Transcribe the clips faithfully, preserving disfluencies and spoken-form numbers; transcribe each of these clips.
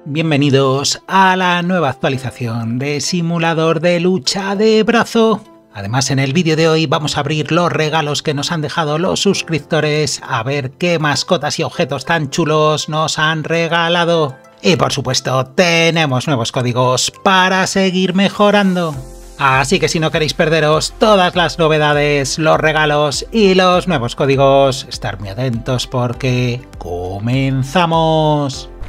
Bienvenidos a la nueva actualización de simulador de lucha de brazo. Además, en el vídeo de hoy vamos a abrir los regalos que nos han dejado los suscriptores, a ver qué mascotas y objetos tan chulos nos han regalado. Y por supuesto, tenemos nuevos códigos para seguir mejorando. Así que si no queréis perderos todas las novedades, los regalos y los nuevos códigos, estar muy atentos porque comenzamos.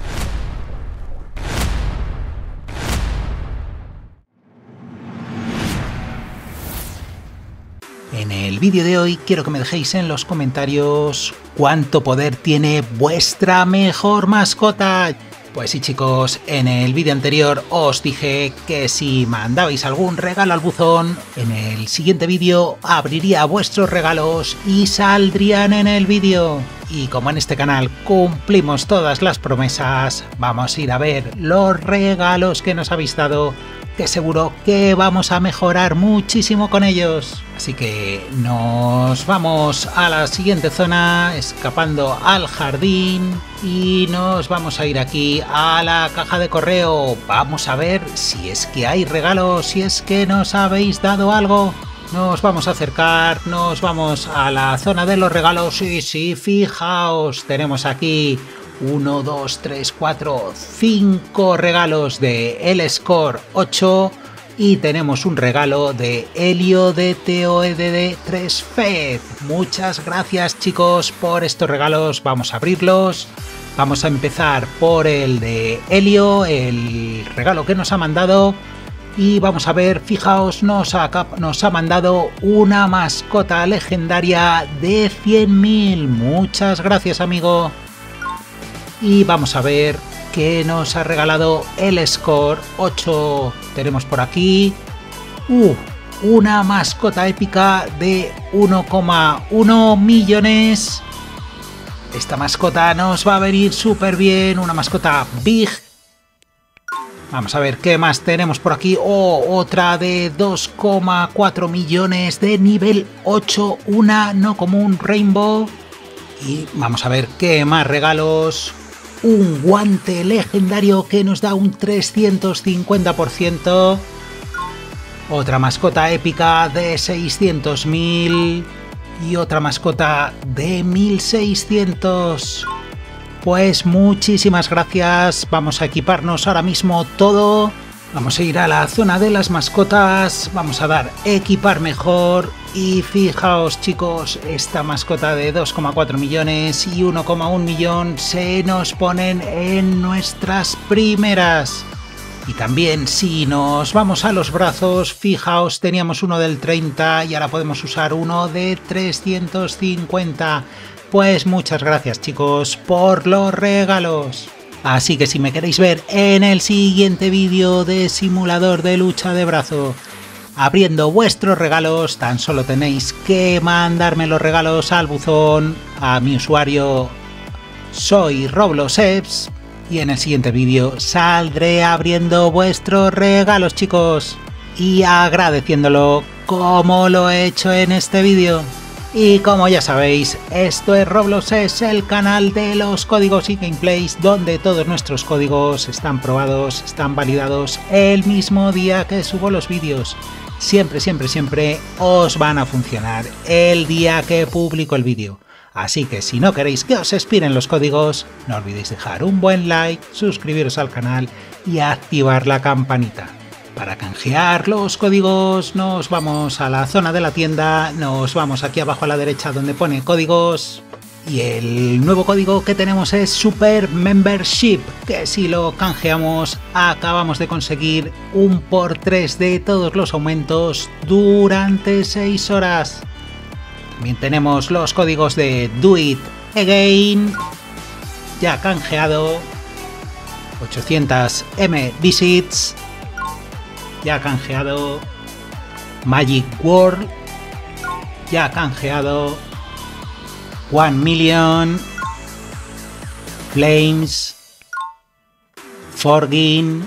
En el vídeo de hoy quiero que me dejéis en los comentarios cuánto poder tiene vuestra mejor mascota. Pues sí, chicos, en el vídeo anterior os dije que si mandabais algún regalo al buzón, en el siguiente vídeo abriría vuestros regalos y saldrían en el vídeo. Y como en este canal cumplimos todas las promesas, vamos a ir a ver los regalos que nos habéis dado, que seguro que vamos a mejorar muchísimo con ellos. Así que nos vamos a la siguiente zona, escapando al jardín, y nos vamos a ir aquí a la caja de correo. Vamos a ver si es que hay regalos, si es que nos habéis dado algo. Nos vamos a acercar, nos vamos a la zona de los regalos y sí, fijaos, tenemos aquí uno, dos, tres, cuatro, cinco regalos de el Score ocho y tenemos un regalo de Helio de T O E D D tres Fed. Muchas gracias, chicos, por estos regalos. Vamos a abrirlos. Vamos a empezar por el de Helio, el regalo que nos ha mandado. Y vamos a ver, fijaos, nos ha, nos ha mandado una mascota legendaria de cien mil. Muchas gracias, amigo. Y vamos a ver qué nos ha regalado el Score ocho. Tenemos por aquí uh, una mascota épica de uno coma uno millones. Esta mascota nos va a venir súper bien, una mascota Big. Vamos a ver qué más tenemos por aquí. Oh, otra de dos coma cuatro millones de nivel ocho, una no común Rainbow. Y vamos a ver qué más regalos. Un guante legendario que nos da un trescientos cincuenta por ciento. Otra mascota épica de seiscientos mil. Y otra mascota de mil seiscientos. Pues muchísimas gracias. Vamos a equiparnos ahora mismo todo. Vamos a ir a la zona de las mascotas. Vamos a dar equipar mejor. Y fijaos, chicos, esta mascota de dos coma cuatro millones y uno coma uno millón se nos ponen en nuestras primeras. Y también si nos vamos a los brazos, fijaos, teníamos uno del treinta y ahora podemos usar uno de trescientos cincuenta. Pues muchas gracias, chicos, por los regalos. Así que si me queréis ver en el siguiente vídeo de simulador de lucha de brazo, abriendo vuestros regalos, tan solo tenéis que mandarme los regalos al buzón, a mi usuario soy Roblosebs, y en el siguiente vídeo saldré abriendo vuestros regalos, chicos, y agradeciéndolo como lo he hecho en este vídeo. Y como ya sabéis, esto es Roblosebs, el canal de los códigos y gameplays, donde todos nuestros códigos están probados, están validados el mismo día que subo los vídeos. Siempre, siempre, siempre os van a funcionar el día que publico el vídeo. Así que si no queréis que os expiren los códigos, no olvidéis dejar un buen like, suscribiros al canal y activar la campanita. Para canjear los códigos nos vamos a la zona de la tienda, nos vamos aquí abajo a la derecha donde pone códigos. Y el nuevo código que tenemos es Super Membership, que si lo canjeamos acabamos de conseguir un por tres de todos los aumentos durante seis horas. También tenemos los códigos de Do It Again, ya canjeado, ochocientos M Visits, ya canjeado, Magic World, ya canjeado, one million, Flames, Forgin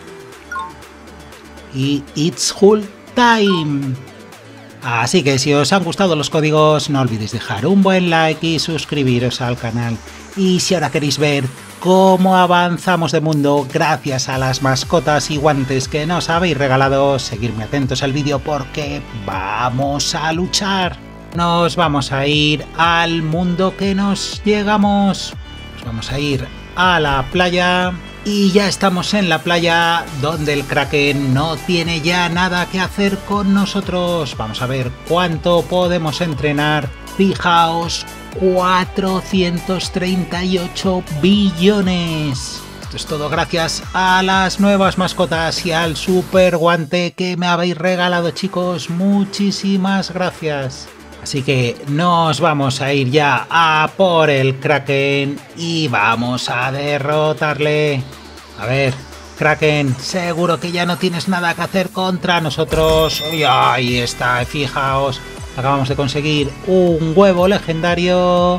y It's Full Time. Así que si os han gustado los códigos, no olvidéis dejar un buen like y suscribiros al canal. Y si ahora queréis ver cómo avanzamos de mundo gracias a las mascotas y guantes que nos habéis regalado. Seguidme atentos al vídeo porque vamos a luchar. Nos vamos a ir al mundo que nos llegamos. Nos vamos a ir a la playa. Y ya estamos en la playa donde el Kraken no tiene ya nada que hacer con nosotros. Vamos a ver cuánto podemos entrenar. Fijaos, cuatrocientos treinta y ocho billones. Esto es todo gracias a las nuevas mascotas y al super guante que me habéis regalado, chicos. Muchísimas gracias. Así que nos vamos a ir ya a por el Kraken y vamos a derrotarle. A ver, Kraken, seguro que ya no tienes nada que hacer contra nosotros. Y ahí está, fijaos, acabamos de conseguir un huevo legendario.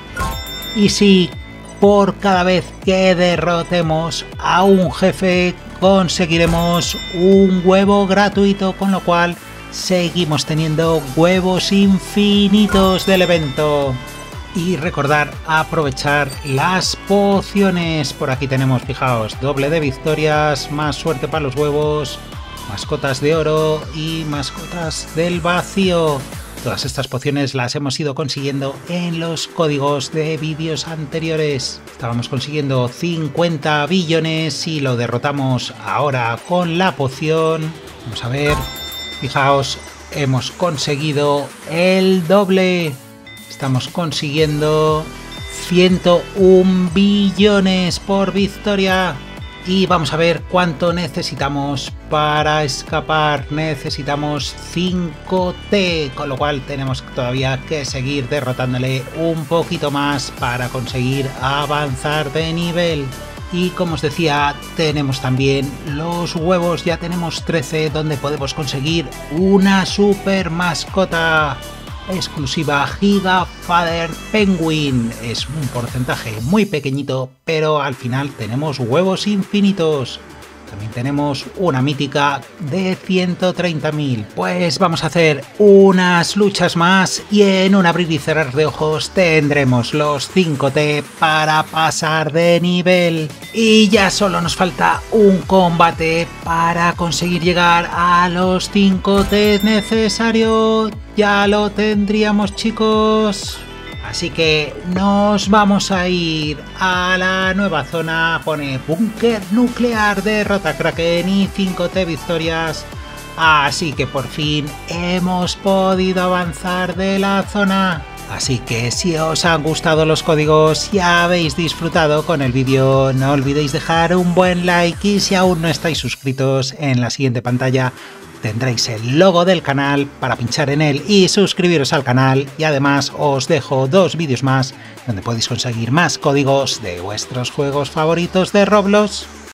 Y sí, por cada vez que derrotemos a un jefe conseguiremos un huevo gratuito, con lo cual seguimos teniendo huevos infinitos del evento. Y recordar aprovechar las pociones. Por aquí tenemos, fijaos, doble de victorias, más suerte para los huevos, mascotas de oro y mascotas del vacío. Todas estas pociones las hemos ido consiguiendo en los códigos de vídeos anteriores. Estábamos consiguiendo cincuenta billones y lo derrotamos ahora con la poción. Vamos a ver. Fijaos, hemos conseguido el doble. Estamos consiguiendo ciento uno billones por victoria. Y vamos a ver cuánto necesitamos para escapar. Necesitamos cinco T, con lo cual tenemos todavía que seguir derrotándole un poquito más para conseguir avanzar de nivel. Y como os decía, tenemos también los huevos, ya tenemos trece, donde podemos conseguir una super mascota exclusiva, Giga Father Penguin. Es un porcentaje muy pequeñito, pero al final tenemos huevos infinitos. También tenemos una mítica de ciento treinta mil. Pues vamos a hacer unas luchas más y en un abrir y cerrar de ojos tendremos los cinco T para pasar de nivel. Y ya solo nos falta un combate para conseguir llegar a los cinco T necesarios. Ya lo tendríamos, chicos. Así que nos vamos a ir a la nueva zona. Pone búnker nuclear, derrota Kraken y cinco T victorias. Así que por fin hemos podido avanzar de la zona. Así que si os han gustado los códigos y habéis disfrutado con el vídeo, no olvidéis dejar un buen like y si aún no estáis suscritos, en la siguiente pantalla tendréis el logo del canal para pinchar en él y suscribiros al canal, y además os dejo dos vídeos más donde podéis conseguir más códigos de vuestros juegos favoritos de Roblox.